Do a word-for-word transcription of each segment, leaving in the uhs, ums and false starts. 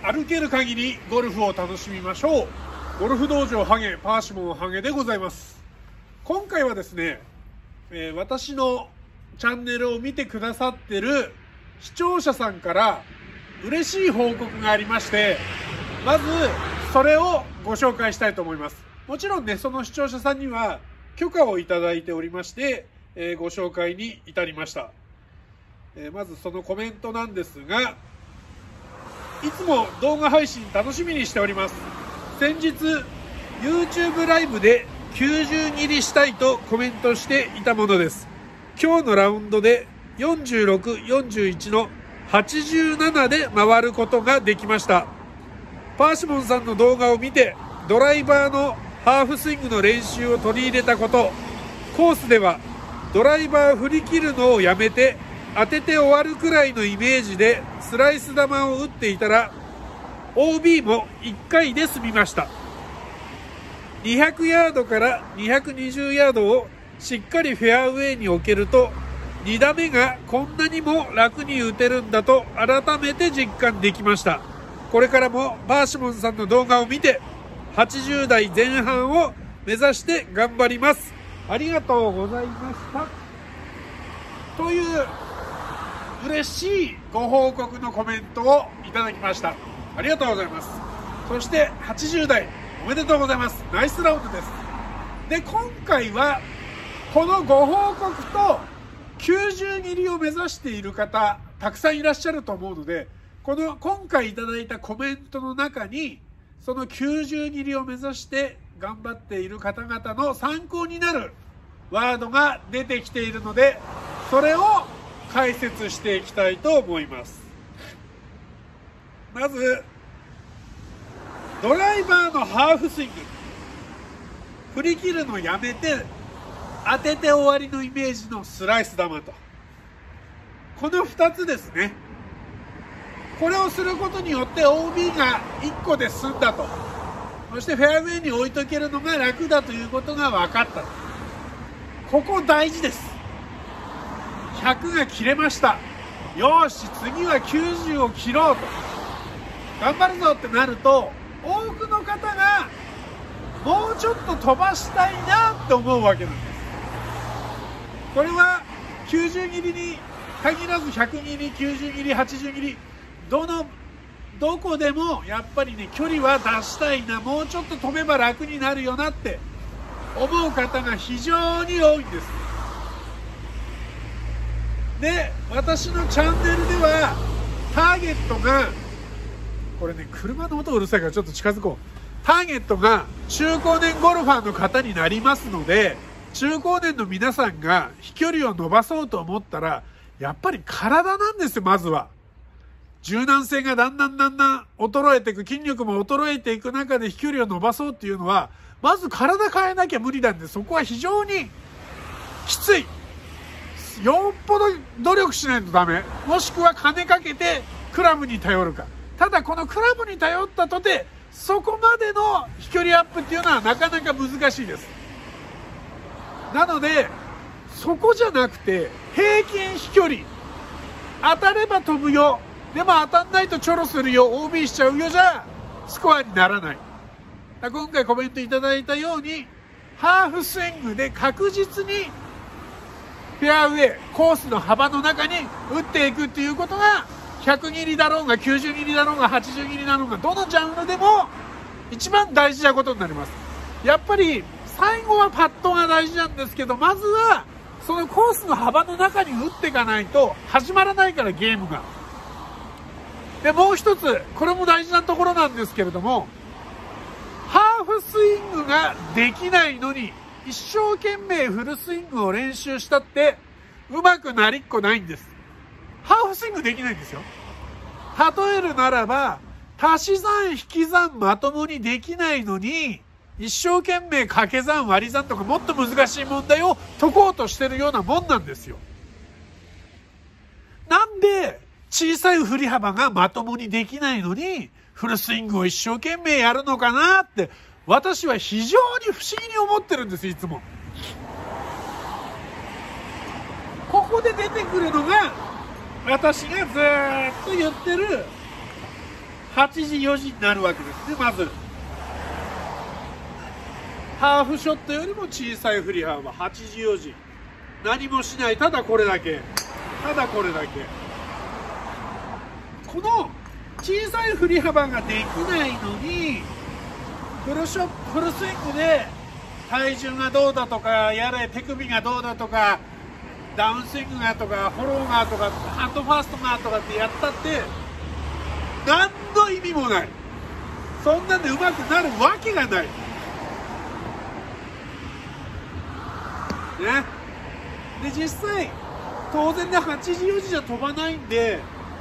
歩ける限りゴルフを楽しみましょう。ゴルフ道場ハゲパーシモンハゲでございます。今回はですね、えー、私のチャンネルを見てくださってる視聴者さんから嬉しい報告がありまして、まずそれをご紹介したいと思います。もちろんね、その視聴者さんには許可をいただいておりまして、えー、ご紹介に至りました。えー、まずそのコメントなんですが、いつも動画配信楽しみにしております。先日 YouTube ライブできゅうじゅう切りしたいとコメントしていたものです。今日のラウンドでよんじゅうろく、よんじゅういちのはちじゅうななで回ることができました。パーシモンさんの動画を見てドライバーのハーフスイングの練習を取り入れたこと、コースではドライバー振り切るのをやめて当てて終わるくらいのイメージでスライス球を打っていたら オービー もいっかいで済みました。にひゃくヤードからにひゃくにじゅうヤードをしっかりフェアウェイに置けると、に打目がこんなにも楽に打てるんだと改めて実感できました。これからもパーシモンさんの動画を見てはちじゅう代前半を目指して頑張ります。ありがとうございました。という嬉しいご報告のコメントをいただきました。ありがとうございます。そしてはちじゅう代おめでとうございます。ナイスラウンドです。で、今回はこのご報告ときゅうじゅう切りを目指している方たくさんいらっしゃると思うので、この今回いただいたコメントの中にそのきゅうじゅう切りを目指して頑張っている方々の参考になるワードが出てきているので、それを解説していきたいと思います。まずドライバーのハーフスイング、振り切るのやめて当てて終わりのイメージのスライス球と、このふたつですね。これをすることによって オービー がいっこで済んだと、そしてフェアウェイに置いとけるのが楽だということが分かった。ここ大事です。ひゃくが切れました。よし、次はきゅうじゅうを切ろうと頑張るぞってなると、多くの方がもうちょっと飛ばしたいなって思うわけなんです。これはきゅうじゅう切りに限らずひゃく切り、きゅうじゅう切り、はちじゅう切り、どのどこでもやっぱりね、距離は出したいな、もうちょっと飛べば楽になるよなって思う方が非常に多いんです。で、私のチャンネルではターゲットが、これね、車の音がうるさいからちょっと近づこう。ターゲットが中高年ゴルファーの方になりますので、中高年の皆さんが飛距離を伸ばそうと思ったら、やっぱり体なんですよ。まずは柔軟性がだんだんだんだん衰えていく、筋力も衰えていく中で飛距離を伸ばそうっていうのは、まず体変えなきゃ無理なんで、そこは非常にきつい。よっぽど努力しないとダメ、もしくは金かけてクラブに頼るか。ただこのクラブに頼ったとて、そこまでの飛距離アップっていうのはなかなか難しいです。なのでそこじゃなくて、平均飛距離、当たれば飛ぶよ、でも当たんないとチョロするよ、 オービー しちゃうよじゃスコアにならない。今回コメントいただいたように、ハーフスイングで確実にフェアウェイコースの幅の中に打っていくっていうことが、ひゃく切りだろうがきゅうじゅう切りだろうがはちじゅう切りだろうが、どのジャンルでも一番大事なことになります。やっぱり最後はパットが大事なんですけど、まずはそのコースの幅の中に打っていかないと始まらないから、ゲームが。で、もう一つ、これも大事なところなんですけれども、ハーフスイングができないのに一生懸命フルスイングを練習したってうまくなりっこないんです。ハーフスイングできないんですよ。例えるならば、足し算引き算まともにできないのに一生懸命掛け算割り算とかもっと難しい問題を解こうとしてるようなもんなんですよ。なんで小さい振り幅がまともにできないのにフルスイングを一生懸命やるのかなって、私は非常に不思議に思ってるんです。いつもここで出てくるのが、私がずーっと言ってるはちじよじになるわけですね。まずハーフショットよりも小さい振り幅はちじよじ、何もしない、ただこれだけ、ただこれだけ。この小さい振り幅ができないのにフルショフルスイングで体重がどうだとか、やれ手首がどうだとか、ダウンスイングがとか、フォローがとか、ハンドファーストがとかってやったって何の意味もない。そんなんで上手くなるわけがないね。で実際当然ねはちじよじじゃ飛ばないんで、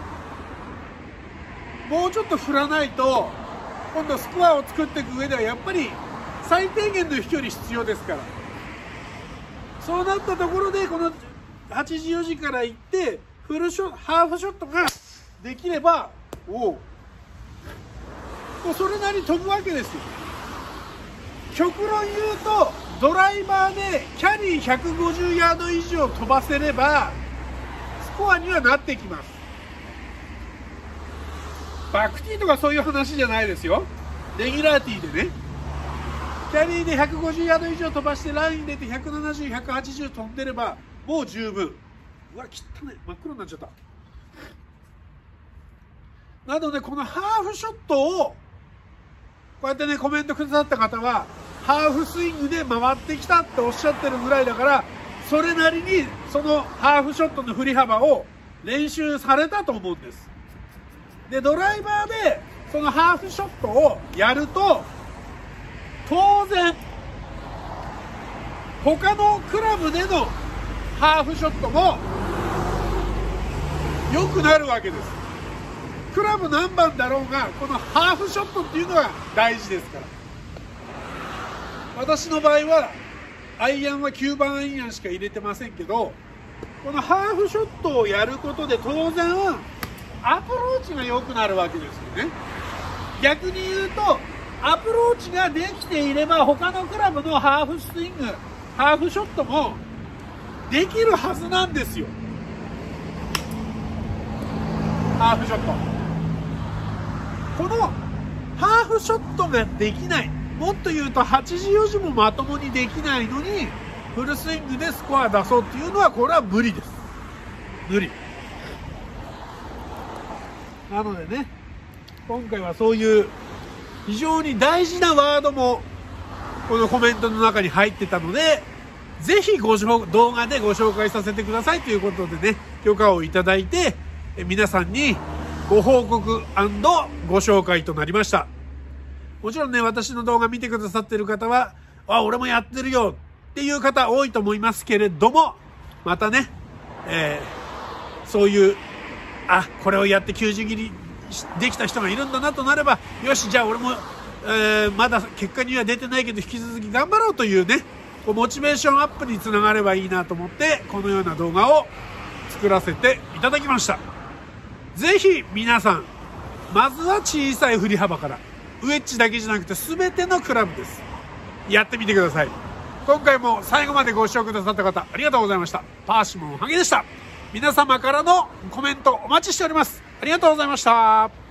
もうちょっと振らないと今度スコアを作っていく上ではやっぱり最低限の飛距離必要ですから、そうなったところでこのはちじよじからいってフルショハーフショットができれば、おうもうそれなりに飛ぶわけですよ。極論言うとドライバーでキャリーひゃくごじゅうヤード以上飛ばせればスコアにはなってきます。バックティーとかそういう話じゃないですよ。レギュラーティーでね、キャリーでひゃくごじゅうヤード以上飛ばしてライン入れてひゃくななじゅう、ひゃくはちじゅう飛んでればもう十分。うわ汚い、真っ黒になっちゃった。なのでこのハーフショットをこうやってねコメントくださった方はハーフスイングで回ってきたっておっしゃってるぐらいだから、それなりにそのハーフショットの振り幅を練習されたと思うんです。でドライバーでそのハーフショットをやると当然他のクラブでのハーフショットも良くなるわけです。クラブ何番だろうがこのハーフショットっていうのが大事ですから。私の場合はアイアンはきゅうばんアイアンしか入れてませんけど、このハーフショットをやることで当然アプローチが良くなるわけですよね。逆に言うとアプローチができていれば他のクラブのハーフスイング、ハーフショットもできるはずなんですよ。ハーフショット、このハーフショットができない、もっと言うとはちじよじもまともにできないのにフルスイングでスコア出そうっていうのはこれは無理です。無理なのでね、今回はそういう非常に大事なワードもこのコメントの中に入ってたので、ぜひご動画でご紹介させてくださいということでね、許可をいただいて皆さんにご報告&ご紹介となりました。もちろんね、私の動画見てくださってる方は、あ、俺もやってるよっていう方多いと思いますけれども、またね、えー、そういう、あ、これをやってきゅうじ切りできた人がいるんだなとなれば、よし、じゃあ俺も、えー、まだ結果には出てないけど引き続き頑張ろうというね、モチベーションアップにつながればいいなと思って、このような動画を作らせていただきました。ぜひ皆さん、まずは小さい振り幅から、ウェッジだけじゃなくて全てのクラブです。やってみてください。今回も最後までご視聴くださった方ありがとうございました。パーシモンハゲでした。皆様からのコメントお待ちしております。ありがとうございました。